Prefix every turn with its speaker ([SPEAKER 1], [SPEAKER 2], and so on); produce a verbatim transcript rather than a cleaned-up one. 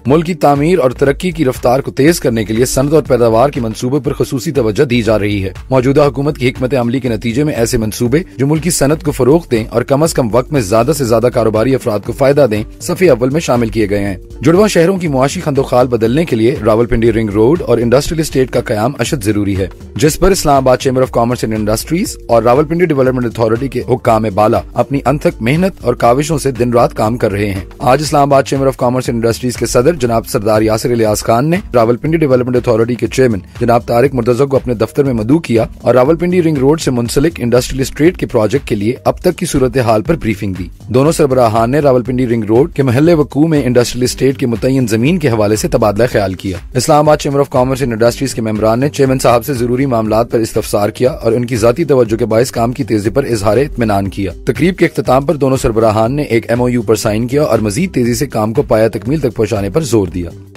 [SPEAKER 1] मुल्क की तामीर और तरक्की की रफ्तार को तेज करने के लिए सनत और पैदावार के मंसूबे पर खसूसी तवज्जो दी जा रही है। मौजूदा हुकूमत की हिकमत अमली के नतीजे में ऐसे मंसूबे जो मुल्क की सनत को फरोग दें और कम अज कम वक्त में ज्यादा से ज्यादा कारोबारी अफराद को फायदा दें, सफ़े अव्वल में शामिल किए गए हैं। जुड़वा शहरों की मुआशी खंदोखाल बदलने के लिए रावलपिंडी रिंग रोड और इंडस्ट्रियल एस्टेट का कयाम अशद जरूरी है, जिस पर Islamabad chamber of commerce and industries और रावलपिंडी डेवलपमेंट अथॉरिटी के हुक्काम बाला अपनी अनथक मेहनत और काविशों से दिन रात काम कर रहे हैं। आज Islamabad chamber of commerce and industries के सदर जनाब सरदार यासिर इलियास खान ने रावलपिंडी डेवलपमेंट अथॉरिटी के चेयरमैन जनाब तारिक मुर्तजा को अपने दफ्तर में मदऊ किया और रावलपिंडी रिंग रोड से मुंसलिक इंडस्ट्रियल एस्टेट के प्रोजेक्ट के लिए अब तक की सूरत हाल पर ब्रीफिंग दी। दोनों सरबराहान ने रावलपिंडी रिंग रोड के महल्ले वकू में इंडस्ट्रियल एस्टेट के मुतय्यन जमीन के हवाले से तबादला ख्याल किया। Islamabad chamber of commerce and industries के मेंबरान ने चेयरमैन साहब से जरूरी मामलात पर इस्तफसार किया और उनकी जाती तवज्जो के बायस काम की तेजी पर इजहार इत्मीनान किया। तकरीब के इख्तिताम पर दोनों सरबराहान ने एक एम ओ यू पर साइन किया और मजीद तेजी से काम को पाया तकमील तक पहुँचाने पर जोर दिया।